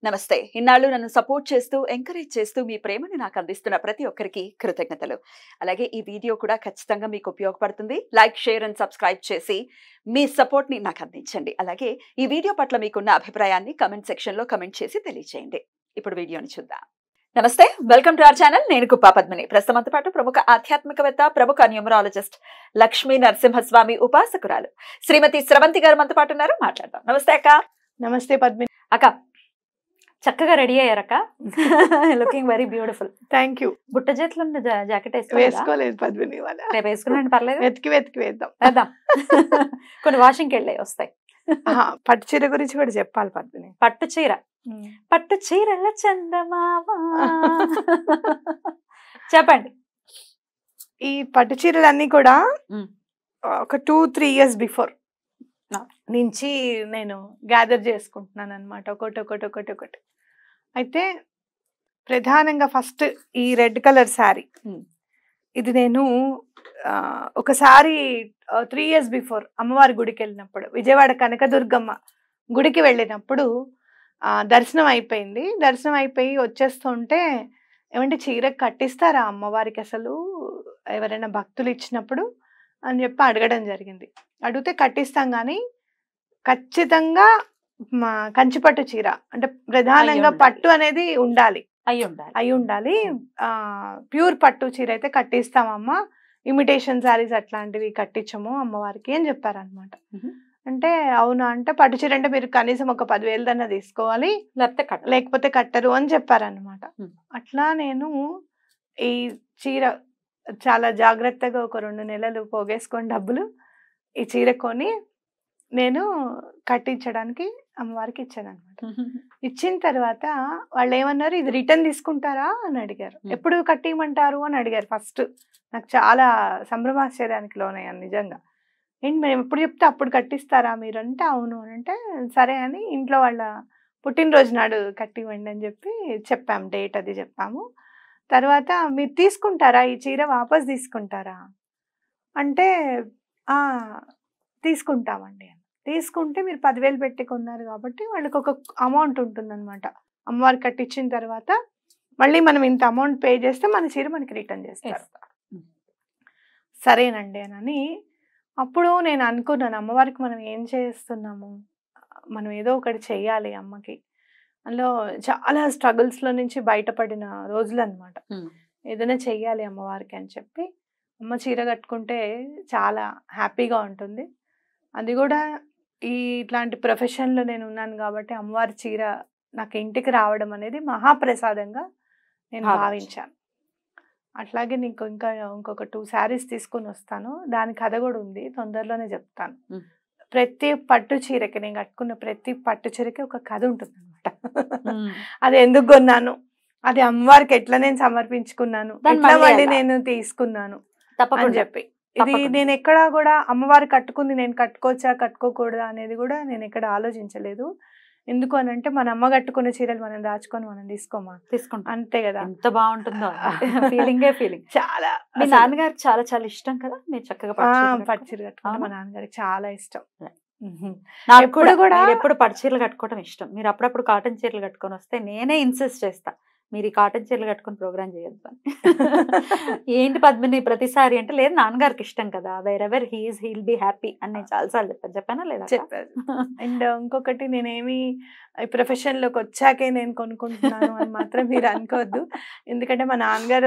నమస్తే. ఇన్నాళ్ళు నన్ను సపోర్ట్ చేస్తూ, ఎంకరేజ్ చేస్తూ మీ ప్రేమని నాకు అందిస్తున్న ప్రతి ఒక్కరికి కృతజ్ఞతలు. అలాగే ఈ వీడియో కూడా ఖచ్చితంగా మీకు ఉపయోగపడుతుంది. లైక్, షేర్ అండ్ సబ్స్క్రైబ్ చేసి మీ సపోర్ట్‌ని నాకు అందించండి. అలాగే ఈ వీడియో పట్ల మీకున్న అభిప్రాయాన్ని కామెంట్ సెక్షన్‌లో కామెంట్ చేసి తెలియజేయండి. ఇప్పుడు వీడియోని చూద్దాం. నమస్తే. Welcome to our channel. నేను కుప్పా పద్మిని. ప్రస్తుతంతో పాటు ప్రముఖ ఆధ్యాత్మికవేత్త, ప్రముఖ న్యూమరాలజిస్ట్ లక్ష్మీ నరసింహస్వామి ఉపాసకురాలు శ్రీమతి స్రవంతి గారు మనతో పాటు ఉన్నారు. మాట్లాడదాం. నమస్తే అక్క. నమస్తే పద్మిని. అక్క చక్కగా రెడీ అయ్యారక్క. Looking very beautiful. Thank you. బుట్ట చేతులు ఉన్న జాకెట్ వేసుకోలేదు పద్మిని. రేపు వేసుకున్నాను, పర్లేదు. వెతికి వేద్దాం. కొన్ని వాషింగ్కి వెళ్ళాయి, వస్తాయి. పట్టు చీర గురించి కూడా చెప్పాలి పద్మిని. పట్టు చీరల చందమావా చెప్పండి. ఈ పట్టు చీరలన్నీ కూడా ఒక 2-3 years బిఫోర్ నుంచి నేను గ్యాదర్ చేసుకుంటున్నాను అనమాట. ఒకటి అయితే ప్రధానంగా ఫస్ట్ ఈ రెడ్ కలర్ శారీ, ఇది నేను ఒకసారి 3 years బిఫోర్ అమ్మవారి గుడికి వెళ్ళినప్పుడు, విజయవాడ కనకదుర్గమ్మ గుడికి వెళ్ళినప్పుడు దర్శనం అయిపోయింది. దర్శనం అయిపోయి వచ్చేస్తుంటే, ఏమంటే చీర కట్టిస్తారా అమ్మవారికి అసలు ఎవరైనా భక్తులు ఇచ్చినప్పుడు అని చెప్పి అడగడం జరిగింది. అడిగితే కట్టిస్తాం కానీ ఖచ్చితంగా కంచిపట్టు చీర అంటే ప్రధానంగా పట్టు అనేది ఉండాలి, అయి ఉండాలి. ప్యూర్ పట్టు చీర అయితే కట్టిస్తామమ్మా, ఇమిటేషన్ శారీస్ అట్లాంటివి కట్టించము అమ్మవారికి అని చెప్పారనమాట. అంటే అవునా అంటే, పట్టు చీర అంటే మీరు కనీసం ఒక 10,000 దన్నా తీసుకోవాలి, లేకపోతే కట్టరు అని చెప్పారనమాట. అట్లా నేను ఈ చీర చాలా జాగ్రత్తగా ఒక 2 నెలలు పోగేసుకొని డబ్బులు ఈ చీర కొని నేను కట్టించడానికి అమ్మవారికి ఇచ్చాను అనమాట. ఇచ్చిన తర్వాత వాళ్ళు ఏమన్నారు, ఇది రిటర్న్ తీసుకుంటారా అని అడిగారు. ఎప్పుడు కట్టియమంటారు అని అడిగారు. ఫస్ట్ నాకు చాలా సంభ్రమాశ్చర్యానికి లోనయ్యాను నిజంగా. ఏంటి మేము ఎప్పుడు చెప్తే అప్పుడు కట్టిస్తారా మీరు అంటే, అవును అని అంటే, సరే అని ఇంట్లో వాళ్ళ పుట్టినరోజు నాడు కట్టివ్వండి అని చెప్పి చెప్పాము, డేట్ అది చెప్పాము. తర్వాత మీరు తీసుకుంటారా ఈ చీర, వాపస్ తీసుకుంటారా అంటే, తీసుకుంటామండి అని. తీసుకుంటే మీరు 10,000 పెట్టి కొన్నారు కాబట్టి వాళ్ళకి ఒక అమౌంట్ ఉంటుందన్నమాట. అమ్మవారు కట్టించిన తర్వాత మళ్ళీ మనం ఇంత అమౌంట్ పే చేస్తే మన చీర మనకి రిటర్న్ చేస్తారు. సరేనండి అని అప్పుడు నేను అనుకున్నాను, అమ్మవారికి మనం ఏం చేస్తున్నాము, మనం ఏదో ఒకటి చెయ్యాలి అమ్మకి. అందులో చాలా స్ట్రగుల్స్లో నుంచి బయటపడిన రోజులు అనమాట. ఏదైనా చెయ్యాలి అమ్మవారికి అని చెప్పి, అమ్మ చీర కట్టుకుంటే చాలా హ్యాపీగా ఉంటుంది. అది కూడా ఇట్లాంటి ప్రొఫెషన్లో నేను ఉన్నాను కాబట్టి అమ్మవారి చీర నాకు ఇంటికి రావడం అనేది మహాప్రసాదంగా నేను భావించాను. అట్లాగే నీకు ఇంకొక 2 శారీస్ తీసుకొని వస్తాను, దాని కథ కూడా ఉంది, తొందరలోనే చెప్తాను. ప్రతి పట్టు చీరకి, నేను కట్టుకున్న ప్రతి పట్టు చీరకి ఒక కథ ఉంటుంది అనమాట. అది ఎందుకు కొన్నాను, అది అమ్మవారికి ఎట్లా నేను సమర్పించుకున్నాను, ఎట్లా మళ్ళీ నేను తీసుకున్నాను అని చెప్పి. ఇది నేను ఎక్కడా కూడా అమ్మవారు కట్టుకుంది నేను కట్టుకోవచ్చా కట్టుకోకూడదా అనేది కూడా నేను ఎక్కడ ఆలోచించలేదు. ఎందుకు అని అంటే, మన అమ్మ కట్టుకున్న చీరలు మనం దాచుకొని మనం తీసుకుంటాం అంతే కదా. ఎంత బాగుంటుందో ఫీలింగ్. చాలా, మీ నాన్నగారికి చాలా చాలా ఇష్టం కదా, మీరు చక్కగా పట్టు చీర కట్టుకుంటే మా నాన్నగారికి చాలా ఇష్టం. నాకు కూడా ఎప్పుడు పట్టు చీరలు కట్టుకోవడం ఇష్టం. మీరు అప్పుడప్పుడు కాటన్ చీరలు కట్టుకొని వస్తే నేనే ఇన్సిస్ట్ చేస్తా, మీరు ఈ కాటన్ చీరలు కట్టుకొని ప్రోగ్రామ్ చేయొద్దు అని. ఏంటి పద్మిని ప్రతిసారి అంటే, లేదు నాన్నగారికి ఇష్టం కదా, వేరెవర్ హీల్ బి హ్యాపీ అని నేను చాలాసార్లు చెప్పానా లేదా? చెప్పారు. అండ్ ఇంకొకటి, నేనేమి ఈ ప్రొఫెషన్లోకి వచ్చాకే నేను కొనుక్కుంటున్నాను అని మాత్రం మీరు అనుకోవద్దు. ఎందుకంటే మా నాన్నగారు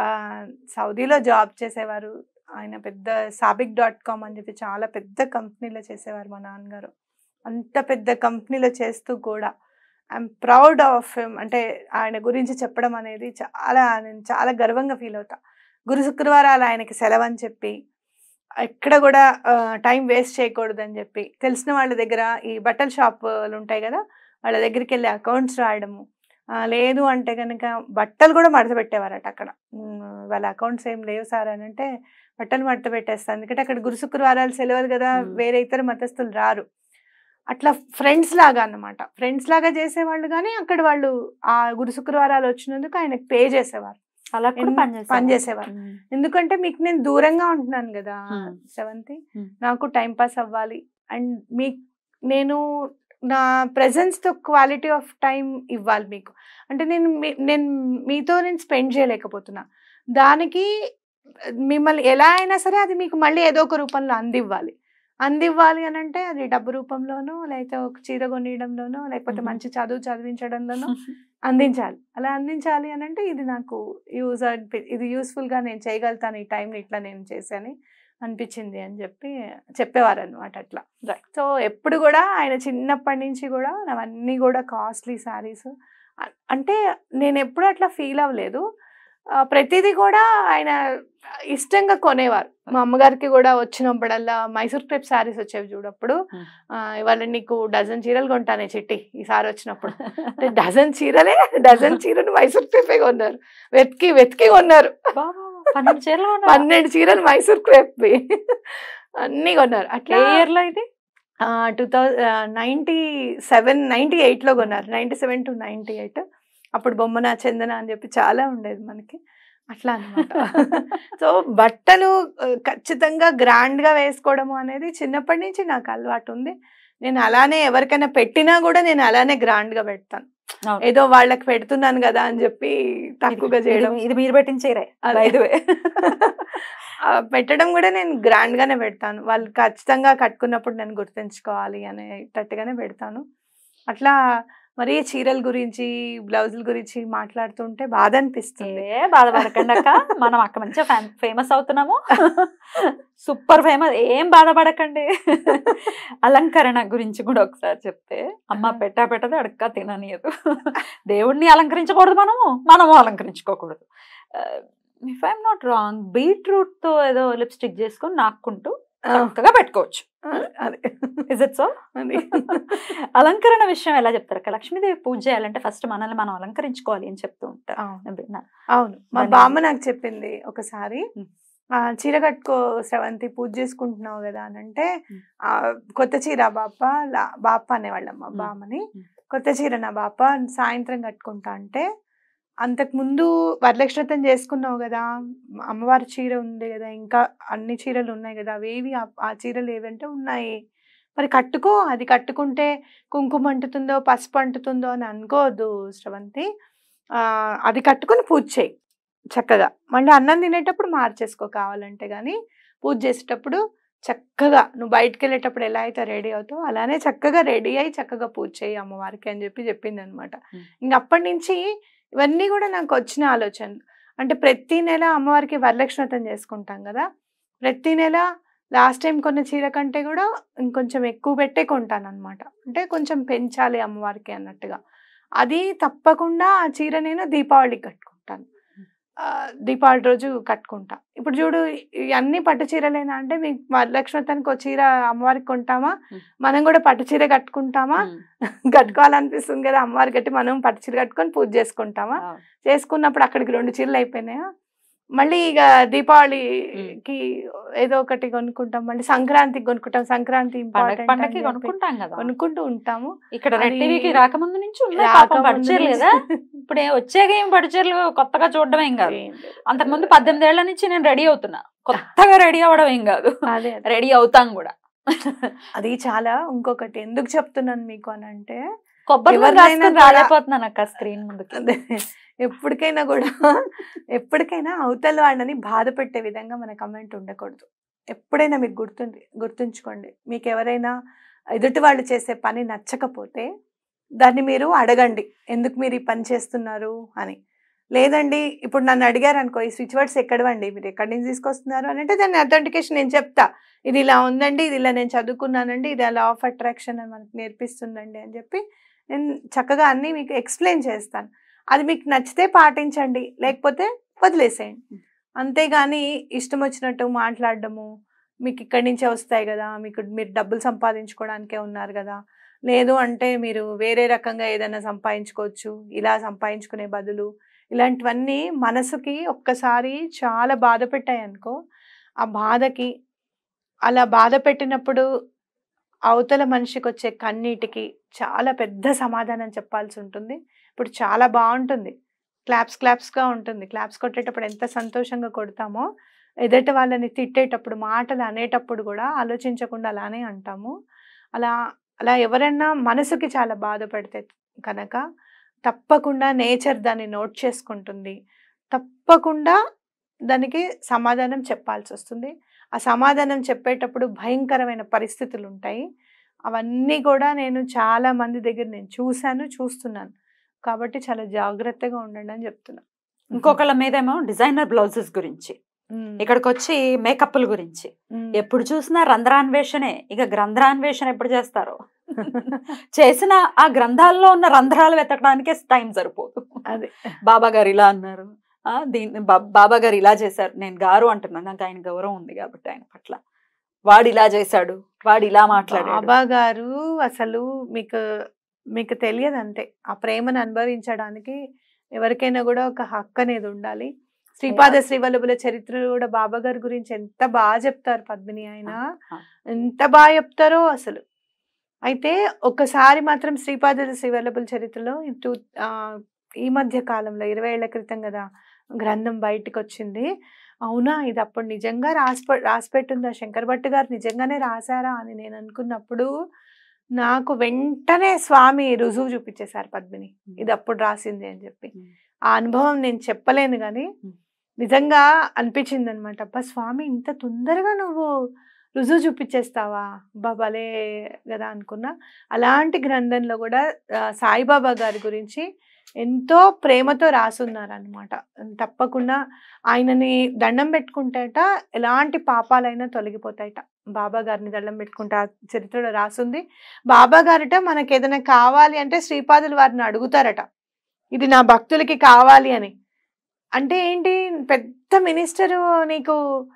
సౌదీలో జాబ్ చేసేవారు. ఆయన పెద్ద sabiq.com అని చెప్పి చాలా పెద్ద కంపెనీలో చేసేవారు మా నాన్నగారు. అంత పెద్ద కంపెనీలో చేస్తూ కూడా ఐఎమ్ ప్రౌడ్ ఆఫ్ హిమ్. అంటే ఆయన గురించి చెప్పడం అనేది నేను చాలా గర్వంగా ఫీల్ అవుతా. గురు శుక్రవారాలు ఆయనకి సెలవు అని చెప్పి, ఎక్కడ కూడా టైం వేస్ట్ చేయకూడదు అని చెప్పి, తెలిసిన వాళ్ళ దగ్గర ఈ బట్టల షాపులు ఉంటాయి కదా, వాళ్ళ దగ్గరికి వెళ్ళి అకౌంట్స్ రాయడము, లేదు అంటే కనుక బట్టలు కూడా మడత పెట్టేవారట అక్కడ. వాళ్ళ అకౌంట్స్ ఏం లేవు సార్ అని అంటే, బట్టలు మడత పెట్టేస్తారు, ఎందుకంటే అక్కడ గురు శుక్రవారాలు సెలవులు కదా, వేరే ఇతర మతస్థులు రారు. అట్లా ఫ్రెండ్స్ లాగా అన్నమాట, ఫ్రెండ్స్ లాగా చేసేవాళ్ళు. కానీ అక్కడ వాళ్ళు ఆ గురు శుక్రవారాలు వచ్చినందుకు ఆయనకు పే చేసేవారు, అలా పనిచేసేవారు. ఎందుకంటే మీకు నేను దూరంగా ఉంటున్నాను కదా శ్రవంతి, నాకు టైం పాస్ అవ్వాలి. అండ్ నేను నా ప్రెజెన్స్తో క్వాలిటీ ఆఫ్ టైం ఇవ్వాలి మీకు. అంటే నేను మీతో నేను స్పెండ్ చేయలేకపోతున్నా, దానికి మిమ్మల్ని ఎలా అయినా సరే అది మీకు మళ్ళీ ఏదో ఒక రూపంలో అందివ్వాలి అని అంటే అది డబ్బు రూపంలోనో, లేకపోతే ఒక చీర కొనియడంలోనో, లేకపోతే మంచి చదువు చదివించడంలోనో అందించాలి. అలా అందించాలి అని అంటే ఇది నాకు ఇది యూస్ఫుల్గా నేను చేయగలుగుతాను, ఈ టైంని ఇట్లా నేను చేశాను అనిపించింది అని చెప్పేవారు అనమాట. అట్లా సో ఎప్పుడు కూడా ఆయన చిన్నప్పటి నుంచి కూడా అవన్నీ కూడా కాస్ట్లీ శారీస్ అంటే నేను ఎప్పుడు అట్లా ఫీల్ అవ్వలేదు. ప్రతిదీ కూడా ఆయన ఇష్టంగా కొనేవారు. మా అమ్మగారికి కూడా వచ్చినప్పుడల్లా మైసూర్ క్రేప్ శారీస్ వచ్చేవి చూడప్పుడు, ఇవాళ నీకు డజన్ చీరలు కొంటానే చిట్టి ఈసారి వచ్చినప్పుడు. డజన్ చీరలు మైసూర్ క్రేపే కొన్నారు, వెతికి కొన్నారు. 12 చీరలు మైసూర్ క్రేప్ అన్ని కొన్నారు. అట్లా ఇయర్ లో ఇది 97-98లో కొన్నారు, 97 to 98. అప్పుడు బొమ్మన చందన అని చెప్పి చాలా ఉండేది మనకి, అట్లా అనమాట. సో బట్టలు ఖచ్చితంగా గ్రాండ్గా వేసుకోవడము అనేది చిన్నప్పటి నుంచి నాకు అలవాటు ఉంది. నేను అలానే ఎవరికైనా పెట్టినా కూడా నేను అలానే గ్రాండ్గా పెడతాను. ఏదో వాళ్ళకి పెడుతున్నాను కదా అని చెప్పి తక్కువగా చేయడం. ఇది మీరు పెట్టిన చీరే పెట్టడం కూడా నేను గ్రాండ్గానే పెడతాను. వాళ్ళు ఖచ్చితంగా కట్టుకున్నప్పుడు నేను గుర్తుంచుకోవాలి అనేటట్టుగానే పెడతాను. అట్లా మరి చీరల గురించి బ్లౌజుల గురించి మాట్లాడుతుంటే బాధ అనిపిస్తుంది. బాధపడకండి అక్క, మనం అక్క మంచిగా ఫేమస్ అవుతున్నాము, సూపర్ ఫేమస్, ఏం బాధపడకండి. అలంకరణ గురించి కూడా ఒకసారి చెప్తే, అమ్మ పెట్టదే అడక్క తిననీయదు, దేవుడిని అలంకరించకూడదు, మనము అలంకరించుకోకూడదు. If I'm not wrong, beetroot తో ఏదో లిప్స్టిక్ చేసుకొని నాక్కుంటూ చక్కగా పెట్టుకోవచ్చు. Is it so? అలంకరణ విషయం ఎలా చెప్తారు అక్క? లక్ష్మీదేవి పూజ చేయాలంటే ఫస్ట్ మనల్ని మనం అలంకరించుకోవాలి అని చెప్తూ ఉంటారు. అవును, మా బామ్మ నాకు చెప్పింది ఒకసారి, చీర కట్టుకో శ్రవంతి, పూజ చేసుకుంటున్నావు కదా అని అంటే, కొత్త చీర బాప అనేవాళ్ళమ్మ బామ్మని. కొత్త చీర నా బాప సాయంత్రం కట్టుకుంటా అంటే, అంతకుముందు వరలక్ష్మతం చేసుకున్నావు కదా, అమ్మవారి చీర ఉంది కదా, ఇంకా అన్ని చీరలు ఉన్నాయి కదా, అవేవి ఆ చీరలు ఏవంటే ఉన్నాయి, మరి కట్టుకో, అది కట్టుకుంటే కుంకుమ అంటుతుందో పసుపు అంటుతుందో అని అనుకోవద్దు శ్రవంతి, అది కట్టుకుని పూజ చేయి చక్కగా, మళ్ళీ అన్నం తినేటప్పుడు మార్చేసుకో కావాలంటే, కానీ పూజ చేసేటప్పుడు చక్కగా నువ్వు బయటకు వెళ్ళేటప్పుడు ఎలా అయితే రెడీ అవుతావు అలానే చక్కగా రెడీ అయ్యి చక్కగా పూజ చేయి అమ్మవారికి అని చెప్పింది అనమాట. ఇంక అప్పటి నుంచి ఇవన్నీ కూడా నాకు వచ్చిన ఆలోచనలు. అంటే ప్రతి నెల అమ్మవారికి వరలక్ష్మతం చేసుకుంటాం కదా, ప్రతి నెల లాస్ట్ టైం కొన్న చీర కంటే కూడా ఇంకొంచెం ఎక్కువ పెట్టే కొంటాను అనమాట. అంటే కొంచెం పెంచాలి అమ్మవారికి అన్నట్టుగా. అది తప్పకుండా ఆ చీర నేను దీపావళికి కట్టుకుంటాను, దీపావళి రోజు కట్టుకుంటా. ఇప్పుడు చూడు, అన్ని పట్టు చీరలేనా అంటే, మీకు వరలక్ష్మతానికి ఒక చీర అమ్మవారికి కొంటామా, మనం కూడా పట్టు చీర కట్టుకుంటామా, కట్టుకోవాలనిపిస్తుంది కదా అమ్మవారి కట్టి, మనం పట్టు చీర కట్టుకొని పూజ చేసుకుంటామా, చేసుకున్నప్పుడు అక్కడికి 2 చీరలు అయిపోయినాయా, మళ్ళీ ఇక దీపావళికి ఏదో ఒకటి కొనుక్కుంటాం, మళ్ళీ సంక్రాంతికి కొనుక్కుంటాం, సంక్రాంతి పండగకి కొనుక్కుంటాం కదా, కొనుక్కుంటూ ఉంటాము. ఇక్కడ టీవీకి రాకముందు నుంచి పట్టుచీరలు కదా, ఇప్పుడు వచ్చాక ఏం పట్టుచీరలు కొత్తగా చూడడం ఏం కాదు. అంతకుముందు 18 ఏళ్ల నుంచి నేను రెడీ అవుతున్నా, కొత్తగా రెడీ అవ్వడం ఏం కాదు, రెడీ అవుతాం కూడా. అది చాలా. ఇంకొకటి ఎందుకు చెప్తున్నాను మీకు అని అంటే, కొబ్బరి రాలేకపోతున్నాను అక్క స్క్రీన్ ముందుకి. ఎప్పటికైనా అవతల వాళ్ళని బాధ పెట్టే విధంగా మన కమెంట్ ఉండకూడదు. ఎప్పుడైనా మీకు గుర్తుంచుకోండి, మీకు ఎవరైనా ఎదుటి వాళ్ళు చేసే పని నచ్చకపోతే దాన్ని మీరు అడగండి, ఎందుకు మీరు ఈ పని చేస్తున్నారు అని. లేదండి, ఇప్పుడు నన్ను అడిగారు అనుకో, ఈ స్విచ్ వర్డ్స్ ఎక్కడవండి, మీరు ఎక్కడి నుంచి తీసుకొస్తున్నారు అని అంటే, దాన్ని అథెంటికేషన్ నేను చెప్తా, ఇది ఇలా ఉందండి, ఇది ఇలా నేను చదువుకున్నానండి, ఇది లా ఆఫ్ అట్రాక్షన్ అని మనకు నేర్పిస్తుందండి అని చెప్పి నేను చక్కగా అన్నీ మీకు ఎక్స్ప్లెయిన్ చేస్తాను. అది మీకు నచ్చితే పాటించండి, లేకపోతే వదిలేసేయండి. అంతేగాని ఇష్టం వచ్చినట్టు మాట్లాడడము, మీకు ఇక్కడి నుంచే వస్తాయి కదా, మీరు డబ్బులు సంపాదించుకోవడానికే ఉన్నారు కదా, లేదు అంటే మీరు వేరే రకంగా ఏదైనా సంపాదించుకోవచ్చు, ఇలా సంపాదించుకునే బదులు, ఇలాంటివన్నీ మనసుకి ఒక్కసారి చాలా బాధ పెట్టాయి అనుకో, ఆ బాధకి అలా బాధ పెట్టినప్పుడు అవతల మనిషికి వచ్చే కన్నీటికి చాలా పెద్ద సమాధానం చెప్పాల్సి ఉంటుంది. ఇప్పుడు చాలా బాగుంటుంది, క్లాప్స్గా ఉంటుంది, క్లాప్స్ కొట్టేటప్పుడు ఎంత సంతోషంగా కొడతామో, ఎదుటి వాళ్ళని తిట్టేటప్పుడు మాటలు అనేటప్పుడు కూడా ఆలోచించకుండా అలానే అంటాము. అలా అలా ఎవరైనా మనసుకి చాలా బాధపడితే కనుక తప్పకుండా నేచర్ దాన్ని నోట్ చేసుకుంటుంది. తప్పకుండా దానికి సమాధానం చెప్పాల్సి వస్తుంది. ఆ సమాధానం చెప్పేటప్పుడు భయంకరమైన పరిస్థితులు ఉంటాయి. అవన్నీ కూడా నేను చాలా మంది దగ్గర నేను చూశాను, చూస్తున్నాను. కాబట్టి చాలా జాగ్రత్తగా ఉండండి అని చెప్తున్నా. ఇంకొకళ్ళ మీదేమో డిజైనర్ బ్లౌజెస్ గురించి, ఇక్కడికి వచ్చి మేకప్ల గురించి, ఎప్పుడు చూసినా రంధ్రాన్వేషణే. ఇక గ్రంథాన్వేషణ ఎప్పుడు చేస్తారో చేసిన ఆ గ్రంథాల్లో ఉన్న రంధ్రాలు వెతకడానికే టైం సరిపోదు. అదే బాబా గారు ఇలా అన్నారు, దీన్ని బాబా గారు ఇలా చేశారు. నేను గారు అంటున్నాను, నాకు ఆయన గౌరవం ఉంది కాబట్టి ఆయన పట్ల. వాడు ఇలా చేశాడు, వాడు ఇలా మాట్లాడాడు. బాబా గారు అసలు మీకు తెలియదు అంతే. ఆ ప్రేమను అనుభవించడానికి ఎవరికైనా కూడా ఒక హక్కు అనేది ఉండాలి. శ్రీపాద శ్రీవల్లభుల చరిత్రలో కూడా బాబా గారి గురించి ఎంత బాగా చెప్తారు పద్మిని. ఆయన ఎంత బాగా చెప్తారో అసలు. అయితే ఒకసారి మాత్రం శ్రీపాద శ్రీవల్లభుల చరిత్రలో ఈ మధ్య కాలంలో 20 ఏళ్ల క్రితం కదా గ్రంథం బయటకు వచ్చింది. అవునా, ఇది అప్పుడు నిజంగా రాసిపెట్టుందా, శంకర్ భట్ గారు నిజంగానే రాశారా అని నేను అనుకున్నప్పుడు నాకు వెంటనే స్వామి రుజువు చూపించేశారు పద్మిని, ఇది అప్పుడు రాసింది అని చెప్పి. ఆ అనుభవం నేను చెప్పలేను కానీ నిజంగా అనిపించింది అనమాట. అబ్బా స్వామి, ఇంత తొందరగా నువ్వు రుజువు చూపించేస్తావా, భలే కదా అనుకున్నా. అలాంటి గ్రంథంలో కూడా సాయిబాబా గారి గురించి ఎంతో ప్రేమతో రాసున్నారనమాట. తప్పకుండా ఆయనని దండం పెట్టుకుంటేట ఎలాంటి పాపాలైనా తొలగిపోతాయట. బాబా గారిని దండం పెట్టుకుంటే ఆ చరిత్రలో రాసుంది. బాబా గారిట మనకి ఏదైనా కావాలి అంటే శ్రీపాదులు వారిని అడుగుతారట, ఇది నా భక్తులకి కావాలి అని. అంటే ఏంటి, పెద్ద మినిస్టరు నీకు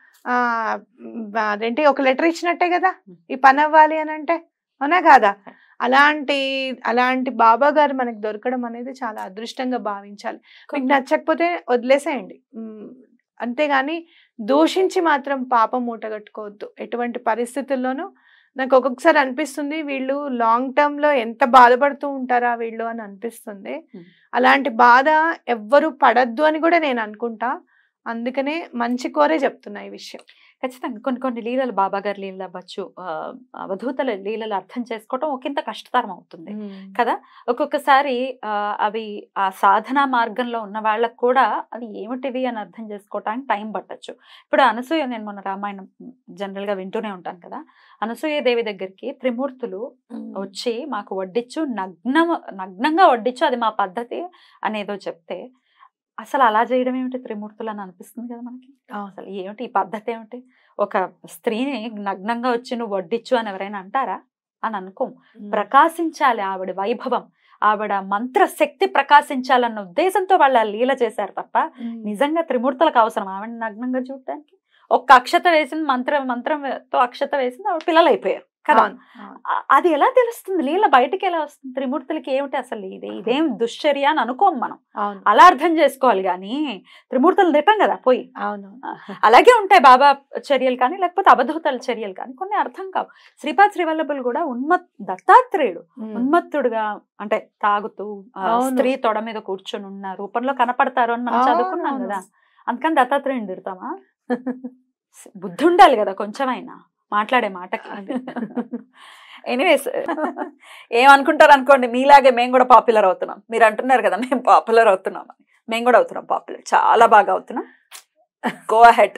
అదేంటి ఒక లెటర్ ఇచ్చినట్టే కదా ఈ పని అవ్వాలి అని అంటే, అవునా కాదా? అలాంటి బాబా గారు మనకి దొరకడం అనేది చాలా అదృష్టంగా భావించాలి. మీకు నచ్చకపోతే వదిలేసేయండి, అంతేగాని దూషించి మాత్రం పాపం మూటగట్టుకోవద్దు ఎటువంటి పరిస్థితుల్లోనూ. నాకు ఒక్కొక్కసారి అనిపిస్తుంది వీళ్ళు లాంగ్ టర్మ్ లో ఎంత బాధపడుతూ ఉంటారా వీళ్ళు అని అనిపిస్తుంది. అలాంటి బాధ ఎవ్వరు పడద్దు అని కూడా నేను అనుకుంటా. అందుకనే మంచి కోరే చెప్తున్నా ఈ విషయం. ఖచ్చితంగా కొన్ని లీలలు, బాబా గారి లీలలు అవ్వచ్చు, అవధూతల లీలలు అర్థం చేసుకోవటం ఒకంత కష్టతరం అవుతుంది కదా. ఒక్కొక్కసారి అవి ఆ సాధనా మార్గంలో ఉన్న వాళ్ళకు కూడా అది ఏమిటివి అని అర్థం చేసుకోవటానికి టైం పట్టచ్చు. ఇప్పుడు అనసూయ, నేను మొన్న రామాయణం జనరల్ గా వింటూనే ఉంటాను కదా, అనసూయ దేవి దగ్గరికి త్రిమూర్తులు వచ్చి మాకు వడ్డించు, నగ్నంగా వడ్డించు, అది మా పద్ధతి అనేదో చెప్తే, అసలు అలా చేయడం ఏమిటి త్రిమూర్తులు అని అనిపిస్తుంది కదా మనకి. అసలు ఏమిటి ఈ పద్ధతి ఏమిటి? ఒక స్త్రీని నగ్నంగా వచ్చి నువ్వు వడ్డించు అని ఎవరైనా అంటారా అని అనుకోం. ప్రకాశించాలి ఆవిడ వైభవం, ఆవిడ మంత్రశక్తి ప్రకాశించాలన్న ఉద్దేశంతో వాళ్ళు లీల చేశారు తప్ప నిజంగా త్రిమూర్తులకు అవసరం ఆవిడ నగ్నంగా చూడటానికి? ఒక్క అక్షత వేసింది, మంత్రంతో అక్షత వేసింది, ఆవిడ పిల్లలు అయిపోయారు కదా. అది ఎలా తెలుస్తుంది? లీల బయటకి ఎలా వస్తుంది? త్రిమూర్తులకి ఏమిటి అసలు ఇదేం దుశ్చర్య అని అనుకోం మనం, అలా అర్థం చేసుకోవాలి. కానీ త్రిమూర్తులు తిట్టం కదా పోయి. అలాగే ఉంటాయి బాబా చర్యలు కానీ, లేకపోతే అవధూతల చర్యలు కానీ, కొన్ని అర్థం కావు. శ్రీపాద శ్రీవల్లభులు కూడా దత్తాత్రేయుడు ఉన్మత్తుడుగా, అంటే తాగుతూ స్త్రీ తొడ మీద కూర్చొని ఉన్న రూపంలో కనపడతారు అని మనం చదువుకున్నాం కదా. అందుకని దత్తాత్రేయుని తిడతామా? బుద్ధి ఉండాలి కదా కొంచెమైనా మాట్లాడే మాటకి. ఎనీవేస్, ఏమనుకుంటారు అనుకోండి, మీలాగే మేము కూడా పాపులర్ అవుతున్నాం. మీరు అంటున్నారు కదా మేము పాపులర్ అవుతున్నాం అని, మేము కూడా అవుతున్నాం పాపులర్, చాలా బాగా అవుతున్నాం. Go ahead.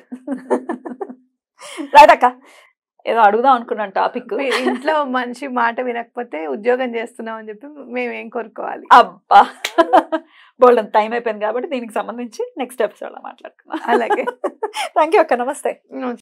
రైట్ అక్క, ఏదో అడుగుదాం అనుకున్నాను టాపిక్. ఇంట్లో మంచి మాట వినకపోతే ఉద్యోగం చేస్తున్నాం అని చెప్పి మేము ఏం కోరుకోవాలి? అబ్బా, బోల్డ్ టైం అయిపోయింది కాబట్టి దీనికి సంబంధించి నెక్స్ట్ ఎపిసోడ్ లో మాట్లాడుకున్నాం. అలాగే. థ్యాంక్ యూ అక్క, నమస్తే.